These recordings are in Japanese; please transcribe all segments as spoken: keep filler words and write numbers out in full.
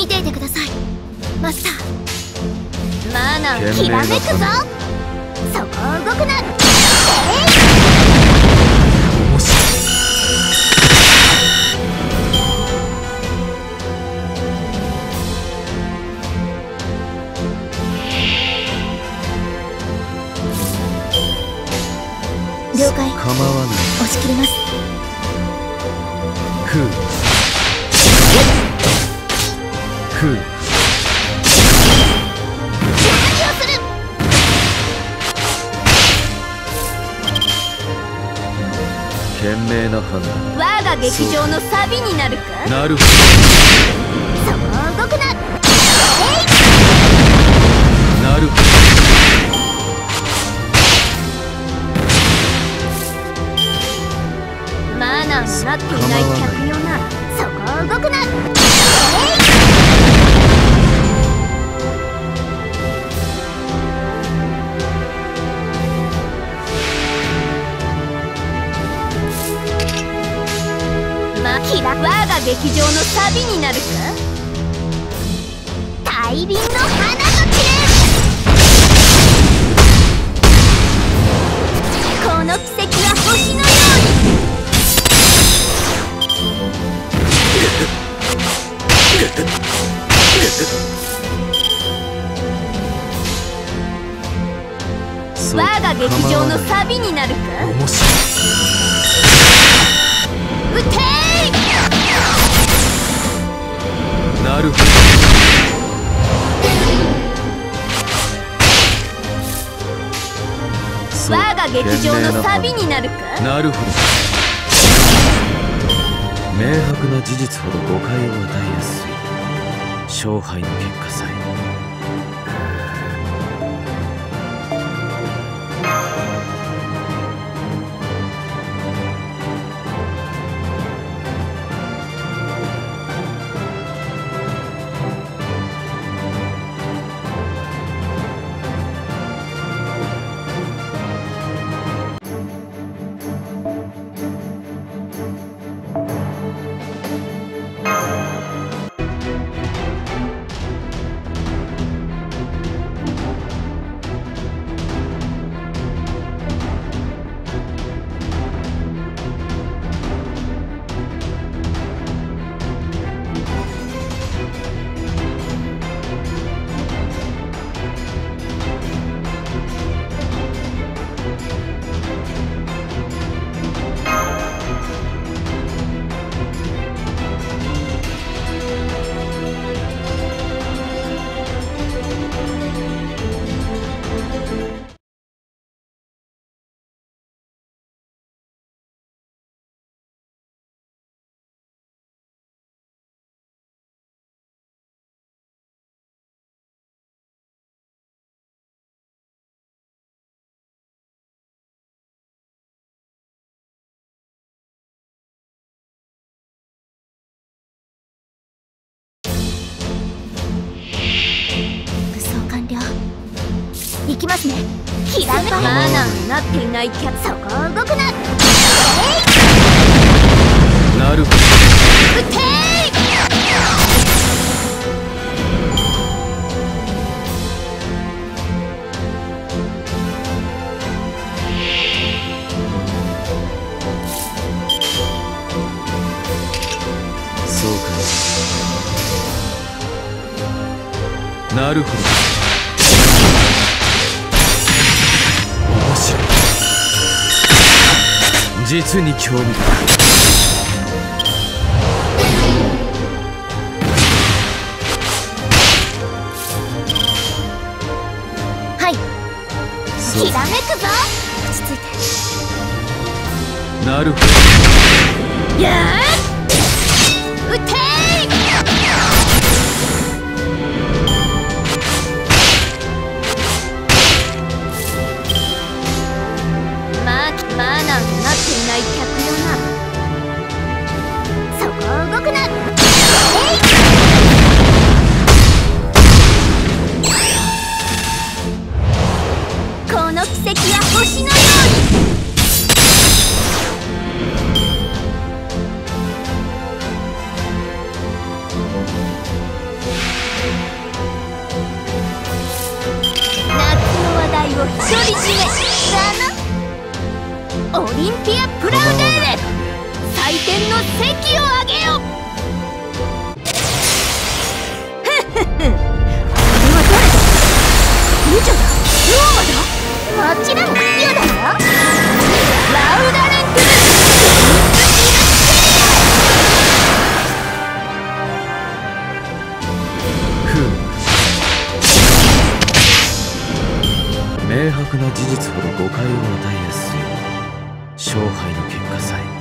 見ていてくださいマスター。マナーきらめくぞ。そこを動くな。えい了解。構わない。押し切ります。ふうふう。何をする。 賢明な判断。 我が劇場のサビになるか。 なるほど。 そこを動くな。えい。 なるほど。 マナーになっていない客よな。そこを動くな。えい。まきら我が劇場のサビになるか。大輪の花と散れ。この奇跡は星のように。我が劇場のサビになるか。 面白い。 撃てー。 なるほど。 我が劇場のサビになるか。 なるほど。明白な事実ほど誤解を与えやすい。勝敗の結果さえ。行きますね。きらめく。マナーになっていないキャッツ。そこを動くな。えい。 なるほど。 撃てー。 そうか。なるほど。実に興味深い。 はい。きらめくぞ。落ち着いて。 なるほど。 やー。撃てー。マナーになっていない客よな。そこを動くな。えい。この奇跡は星のように。 だな。オリンピアプラウデーレ、祭典の席をあげよ。ふふふ、これは誰だ。ムジョだ、ローマだ。もちろんユだよ。ラウダレンクル明白な事実ほど誤解を与えやすい勝敗の結果さえ。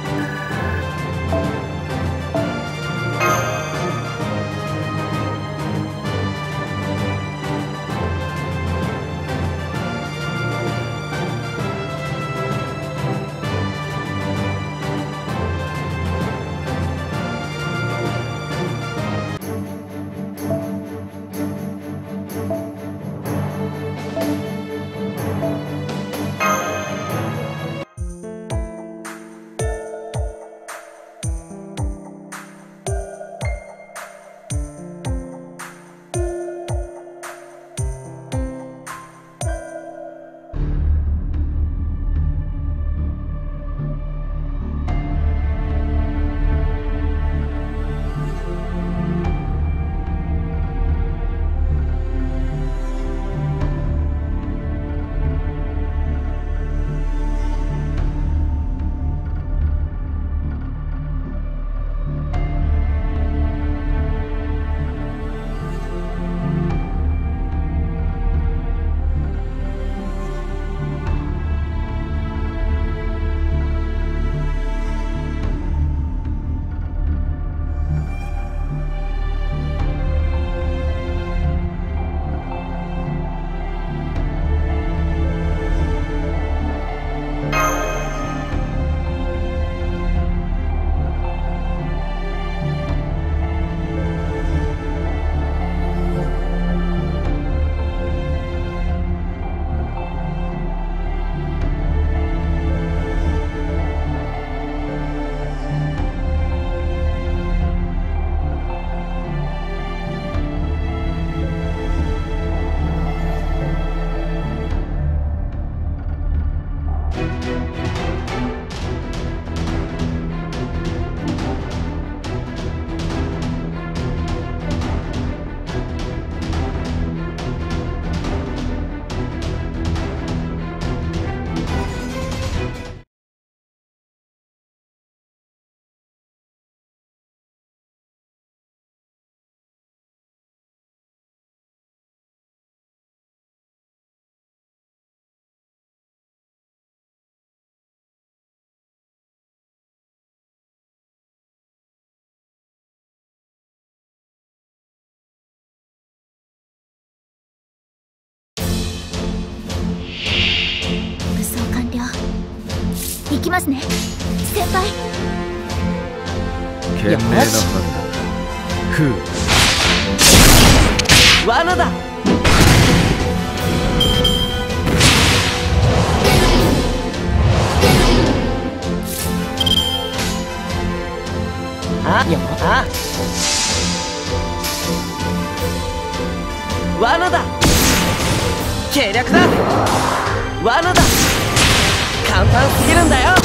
行きますね、先輩。 賢明な判断。フー。 罠だ。あ、よあ。罠だ。計略だ。罠だ。簡単すぎるんだよ。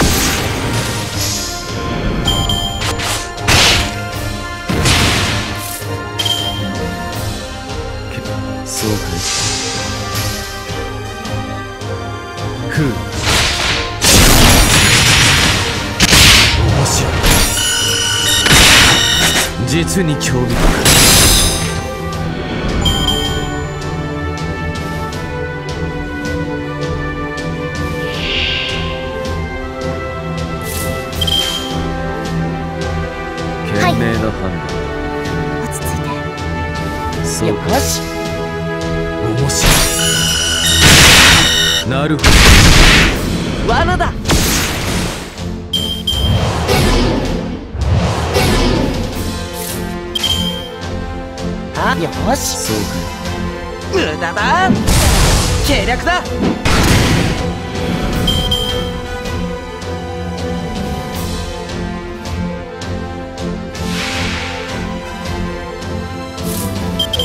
そうかい。ふう。面白い。実に興味深い。賢明な判断。 落ち着いて。 そうか。 よし。 面白い。なるほど。 罠だ。あ、よし。 そうかい。 無駄だ。計略だ。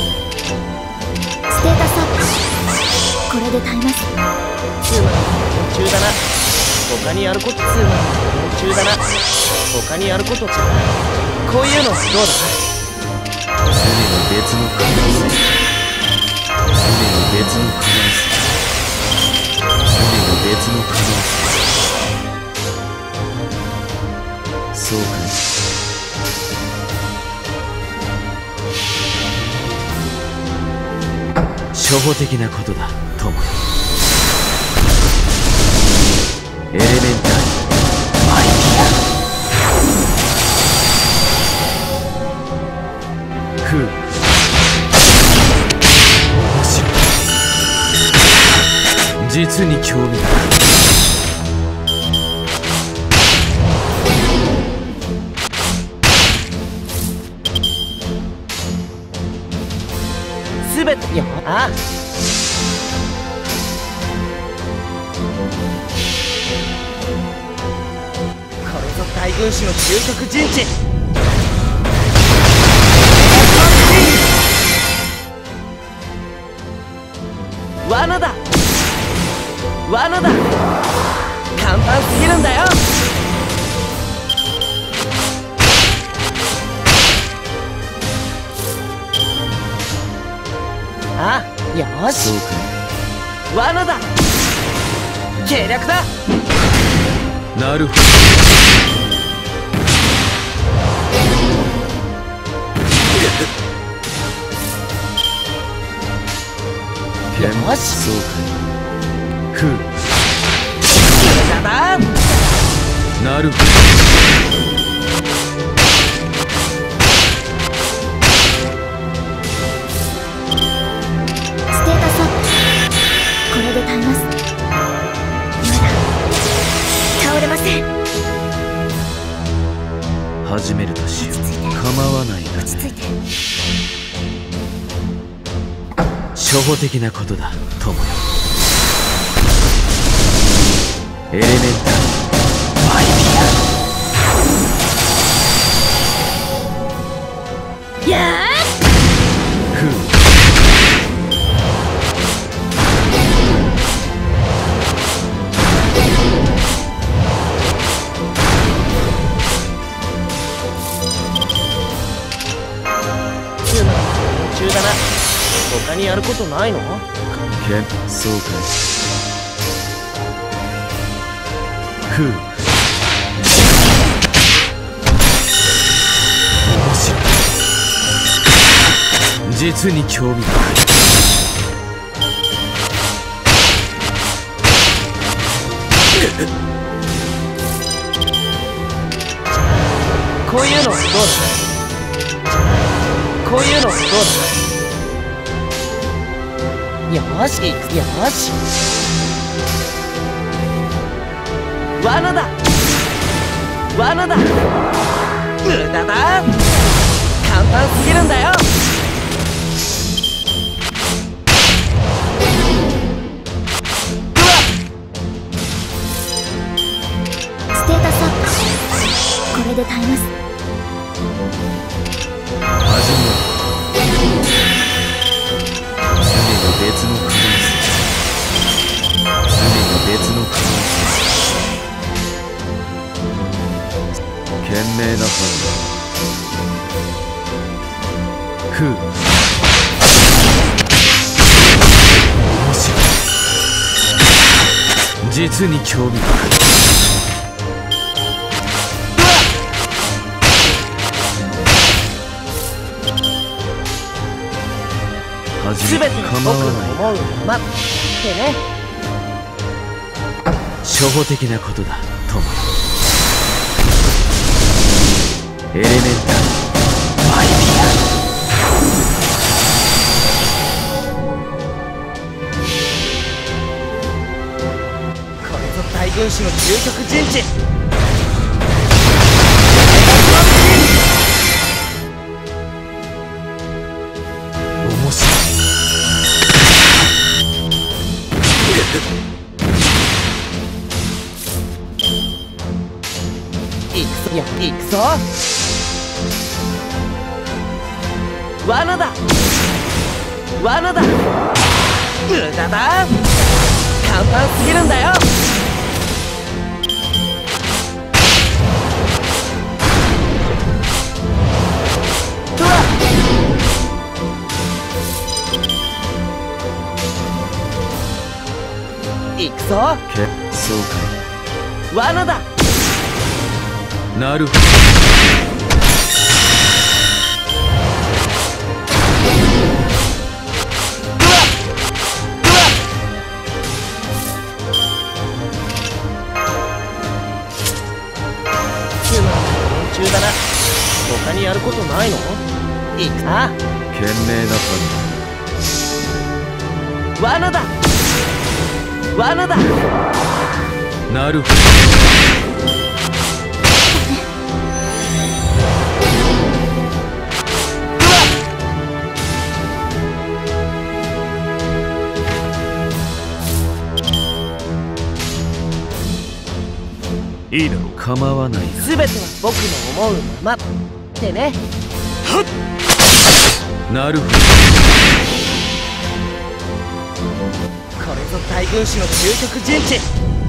ステータスアップ。これで耐えます。 うまく中だな。他にやることつうのは夢中だな。他にやることじゃない。こういうのはどうだ。 常に別の可能性、常に別の可能性、常に別の可能性。そうかい。初歩的なことだ、友よ。エレメンタルマイディア。ふう、面白い。実に興味深い。 すべてよ。ああ、これぞ大軍師の究極陣地。罠だ、罠だ。簡単すぎるんだよ。ああ、よし。 そうかい。 罠だ、計略だ。 なるほど。 よし。 そうかい。ふう、 だだ。 なるほど。 ステータスアップ。これで耐えます。まだ倒れません。 始めるとしよう。 落ち着いて構わないな。 落ち着いて。 初歩的なことだ、友よ。エレメンタルマイディやア。ふう、 つうのは夢中だな。他にやることないの？ けん、そうかい。ふう、面白い。実に興味深い。 こういうのはどうだ。こういうのはどうだ。よし、よし。罠だ、罠だ。無駄だ。簡単すぎるんだよ。うわっ。 ステータスアップ。これで耐えます。 始めよう。常に別の可能性、常に別の可能性。賢明な判断。ふう、面白い。実に興味深い。 すべての僕の思うままってね。 初歩的なことだ、友よ。エレメンタルマイディア。 これぞ大軍師の究極陣地。 面白い。 いくぞ、いや、いくぞ。罠だ、罠だ。無駄だ。簡単すぎるんだよ。 罠だ。 なるほど。 つまんない連中だな。他にやることないの？いくな。 賢明な判罠だ。罠だ。 断。なるほど。いいだろう。構わないな。 全ては僕の思うままってね。 なるほど。 これぞ大軍師の究極陣地。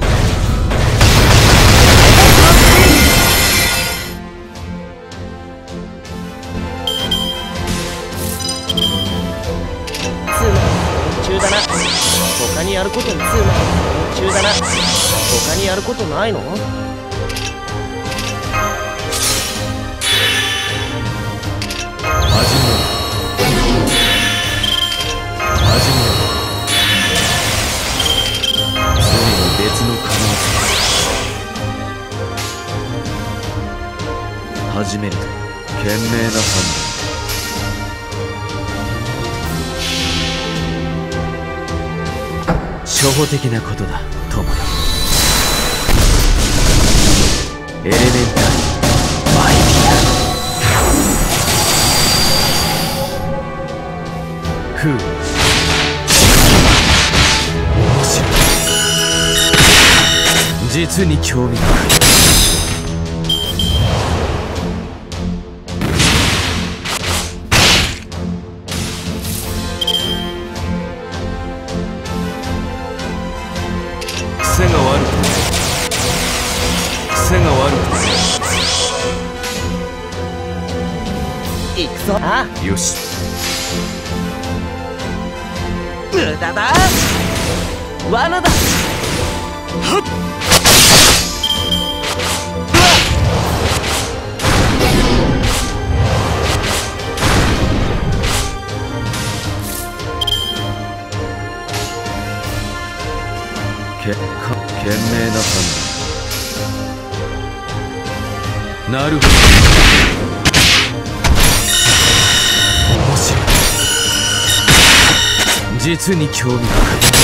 つまんない連中だな。他にやることにつまんない連中だな。他にやることないの？ 始めろ。始めろ。常に別の可能性。始めると賢明な判断。初歩的なことだ、友よ。エレメンタルマイティア。ふう、面白い。実に興味深い。癖が悪くて癖が悪くて行くぞ。あてよし。 無駄だ。罠だ。はっ。 けか賢明な判断。なるほど。面白い。実に興味深い。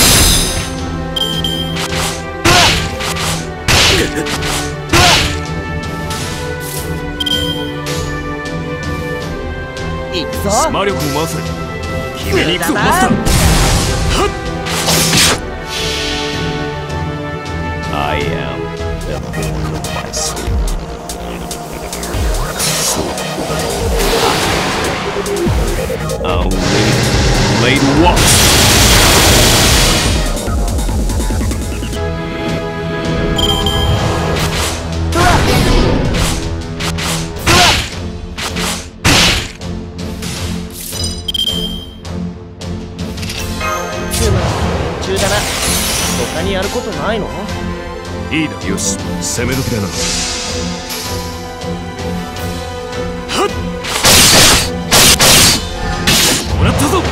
行くぞ。 魔力を回せ。決めに行くぞマスター。I am the book of my soul. So I'll lay the watch. 中だな。他にやることないの？ いいだ。よし、攻め時だな。はっ、もらったぞ。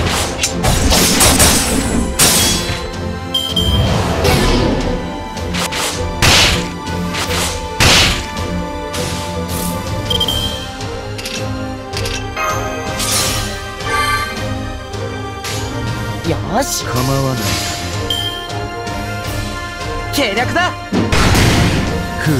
よし、 構わない。 計略だ。 ふう、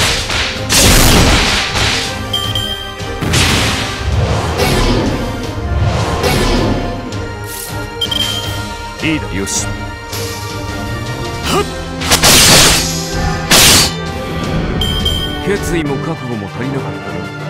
いいだ。よし。はっ、決意も覚悟も足りなかった。